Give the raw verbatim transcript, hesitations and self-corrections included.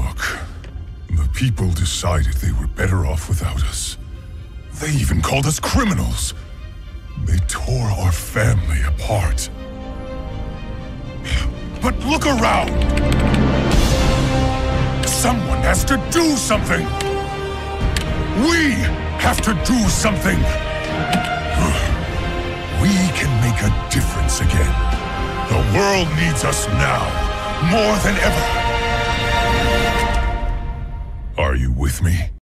Look, the people decided they were better off without us. They even called us criminals. They tore our family apart. But look around! Someone has to do something! We have to do something! We can make a difference again. The world needs us now, more than ever. Are you with me?